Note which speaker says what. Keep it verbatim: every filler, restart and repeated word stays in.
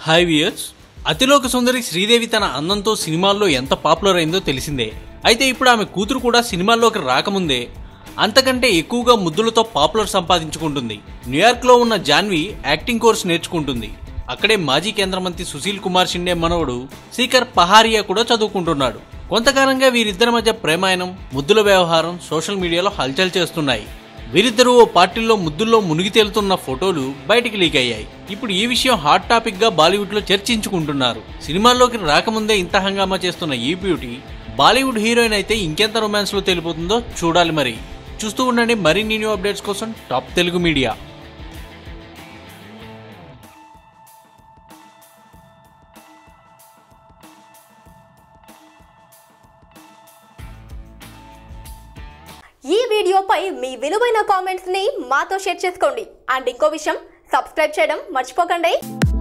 Speaker 1: Hi viewers, అతిలోక సుందరి శ్రీదేవి తన అందంతో సినిమాల్లో ఎంత పాపులర్ అయిందో తెలిసిందే. అయితే ఇప్పుడు ఆమె కూతురు కూడా సినిమాల్లోకి రాకముందే అంతకంటే ఎక్కువగా ముద్దులతో పాపులర్ సంపాదించుకుంటుంది. న్యూయార్క్లో ఉన్న జాన్వి యాక్టింగ్ కోర్స్ నేర్చుకుంటుంది. అక్కడే మాజీ కేంద్ర మంత్రి సుశీల్ కుమార్ షిండే మనవడు శీకర్ పహారియా కూడా చదువుకుంటున్నాడు. కొంతకాలంగా వీరిద్దరి మధ్య ప్రేమాయణం, ముద్దుల వ్యవహారం సోషల్ మీడియాలో హల్చల్ చేస్తున్నాయి. వీరిద్దరూ ఓ పార్టీల్లో ముద్దుల్లో మునిగి తేలుతున్న ఫోటోలు బయటికి లీక్ అయ్యాయి. ఇప్పుడు ఈ విషయం హాట్ టాపిక్ గా బాలీవుడ్ లో చర్చించుకుంటున్నారు. సినిమాల్లోకి రాకముందే ఇంత హంగామా చేస్తున్న ఈ బ్యూటీ బాలీవుడ్ హీరోయిన్ అయితే ఇంకెంత రొమాన్స్ లో తెలిపోతుందో చూడాలి. మరి చూస్తూ ఉండండి మరిన్ని న్యూ అప్డేట్స్ కోసం టాప్ తెలుగు మీడియా.
Speaker 2: ఈ వీడియోపై మీ విలువైన కామెంట్స్ ని మాతో షేర్ చేసుకోండి. అండ్ ఇంకో విషయం, సబ్స్క్రైబ్ చేయడం మర్చిపోకండి.